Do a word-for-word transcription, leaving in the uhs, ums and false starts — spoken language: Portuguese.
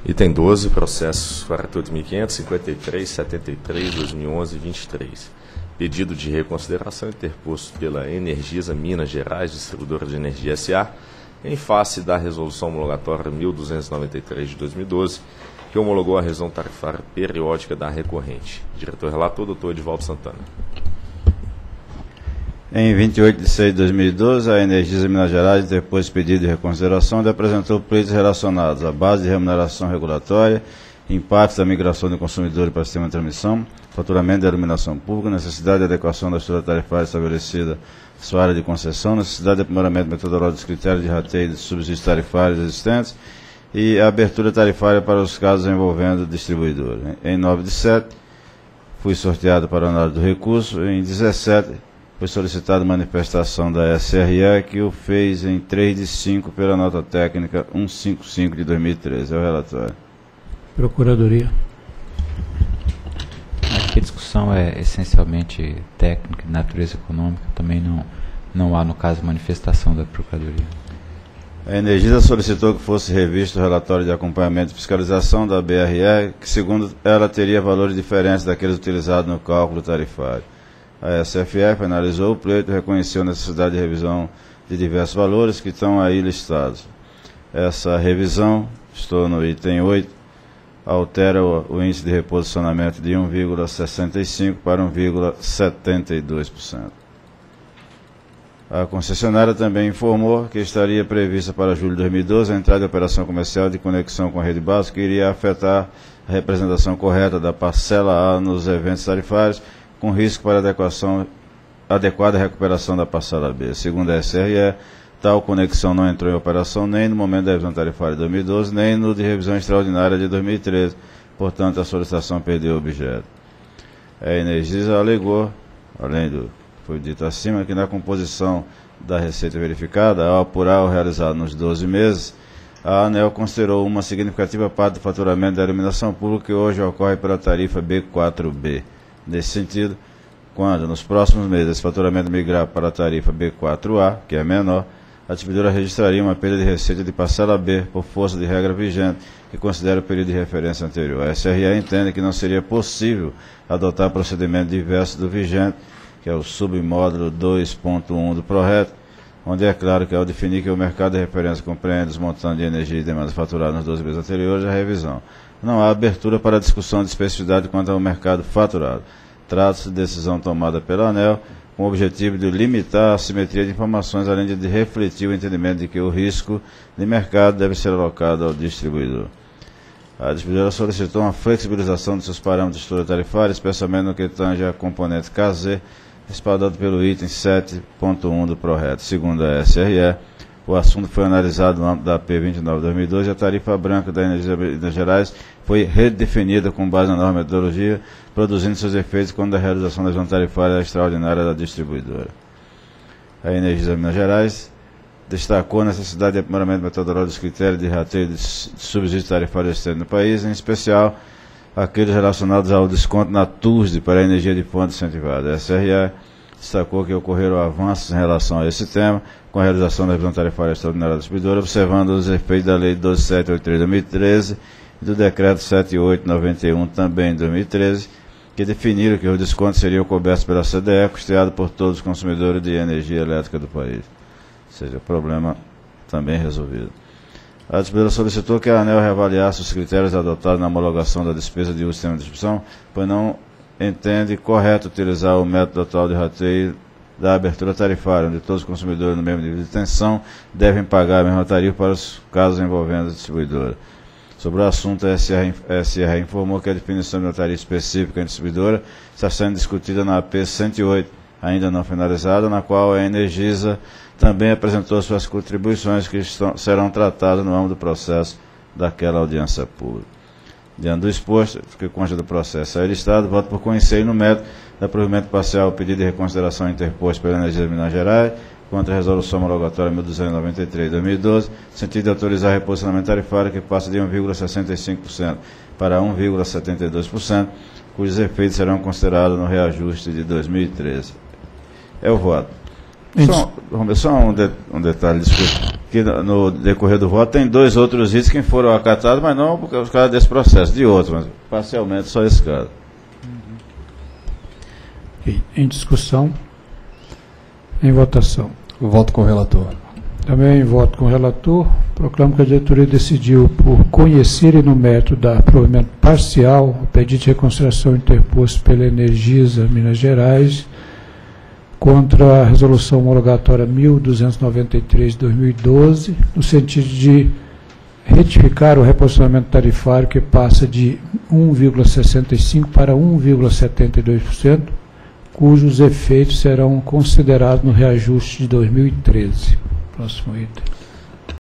Item doze, processos quarenta e oito mil quinhentos, cinquenta e três, setenta e três, dois mil e onze, vinte e três. Pedido de reconsideração interposto pela Energisa Minas Gerais, distribuidora de energia S A, em face da resolução homologatória mil duzentos e noventa e três de dois mil e doze, que homologou a revisão tarifária periódica da recorrente. Diretor-relator, doutor Edivaldo Santana. Em vinte e oito de seis de dois mil e doze, a Energisa Minas Gerais interpôs pedido de reconsideração e apresentou pleitos relacionados à base de remuneração regulatória, impactos da migração do consumidor para o sistema de transmissão, faturamento da iluminação pública, necessidade de adequação da estrutura tarifária estabelecida à sua área de concessão, necessidade de aprimoramento metodológico dos critérios de rateio de subsídios tarifários existentes e a abertura tarifária para os casos envolvendo o distribuidor. Em nove de sete, fui sorteado para a análise do recurso. Em dezessete, foi solicitada manifestação da S R E, que o fez em três de cinco pela nota técnica cento e cinquenta e cinco de dois mil e treze. É o relatório. Procuradoria. Aqui a discussão é essencialmente técnica, de natureza econômica, também não, não há, no caso, manifestação da Procuradoria. A Energisa solicitou que fosse revisto o relatório de acompanhamento e fiscalização da B R E, que, segundo ela, teria valores diferentes daqueles utilizados no cálculo tarifário. A S F F analisou o pleito e reconheceu a necessidade de revisão de diversos valores que estão aí listados. Essa revisão, estou no item oito, altera o, o índice de reposicionamento de um vírgula sessenta e cinco por cento para um vírgula setenta e dois por cento. A concessionária também informou que estaria prevista para julho de dois mil e doze a entrada de operação comercial de conexão com a rede básica, que iria afetar a representação correta da parcela A nos eventos tarifários, com risco para adequação, adequada recuperação da parcela B. Segundo a S R E, tal conexão não entrou em operação nem no momento da revisão tarifária de dois mil e doze, nem no de revisão extraordinária de dois mil e treze, portanto a solicitação perdeu o objeto. A Energisa alegou, além do que foi dito acima, que na composição da receita verificada, ao apurar o realizado nos doze meses, a ANEEL considerou uma significativa parte do faturamento da iluminação pública que hoje ocorre pela tarifa B quatro B. Nesse sentido, quando nos próximos meses esse faturamento migrar para a tarifa B quatro A, que é menor, a distribuidora registraria uma perda de receita de parcela B por força de regra vigente, que considera o período de referência anterior. A S R E entende que não seria possível adotar procedimento diverso do vigente, que é o submódulo dois ponto um do PRORET, onde é claro que ao definir que o mercado de referência compreende os montantes de energia e demandas faturadas nos doze meses anteriores à revisão, não há abertura para a discussão de especificidade quanto ao mercado faturado. Trata-se de decisão tomada pela ANEEL com o objetivo de limitar a assimetria de informações, além de refletir o entendimento de que o risco de mercado deve ser alocado ao distribuidor. A distribuidora solicitou uma flexibilização de seus parâmetros de estrutura tarifária, especialmente no que tange a componente K Z, respaldado pelo item sete ponto um do PRORET. Segundo a S R E, o assunto foi analisado no âmbito da P vinte e nove de dois mil e doze e a tarifa branca da Energisa Minas Gerais foi redefinida com base na nova metodologia, produzindo seus efeitos quando a realização da revisão tarifária extraordinária da distribuidora. A Energisa Minas Gerais destacou a necessidade de aprimoramento metodológico dos critérios de rateio de subsídios tarifários existentes no país, em especial aqueles relacionados ao desconto na T U S D para a energia de fonte incentivada. A S R E destacou que ocorreram avanços em relação a esse tema, com a realização da revisão tarifária extraordinária da distribuidora, observando os efeitos da Lei doze mil setecentos e oitenta e três de dois mil e treze e do Decreto sete mil oitocentos e noventa e um, também de dois mil e treze, que definiram que os descontos seriam cobertos pela C D E, custeado por todos os consumidores de energia elétrica do país. Ou seja, o problema também resolvido. A distribuidora solicitou que a ANEEL reavaliasse os critérios adotados na homologação da despesa de uso do sistema de distribuição, pois não entende correto utilizar o método atual de rateio da abertura tarifária, onde todos os consumidores no mesmo nível de tensão devem pagar a mesma tarifa para os casos envolvendo a distribuidora. Sobre o assunto, a S R E informou que a definição de uma tarifa específica em distribuidora está sendo discutida na A P cento e oito, ainda não finalizada, na qual a Energisa também apresentou suas contribuições que estão, serão tratadas no âmbito do processo daquela audiência pública. Diante do exposto, que consta do processo aí listado, voto por conhecer no método da provimento parcial o pedido de reconsideração interposto pela Energisa Minas Gerais contra a resolução homologatória mil duzentos e noventa e três de dois mil e doze, no sentido de autorizar reposicionamento tarifário que passa de um vírgula sessenta e cinco por cento para um vírgula setenta e dois por cento, cujos efeitos serão considerados no reajuste de dois mil e treze. É o voto. Só, só um, de, um detalhe, desculpa. que no, no decorrer do voto tem dois outros itens que foram acatados, mas não por causa desse processo, de outros, mas parcialmente só esse caso. Okay. Em discussão, em votação. Voto com o relator. Também voto com o relator. Proclamo que a diretoria decidiu por conhecer e no mérito dar provimento parcial o pedido de reconsideração interposto pela Energisa Minas Gerais contra a resolução homologatória mil duzentos e noventa e três de dois mil e doze, no sentido de retificar o reposicionamento tarifário que passa de um vírgula sessenta e cinco por cento para um vírgula setenta e dois por cento, cujos efeitos serão considerados no reajuste de dois mil e treze. Próximo item.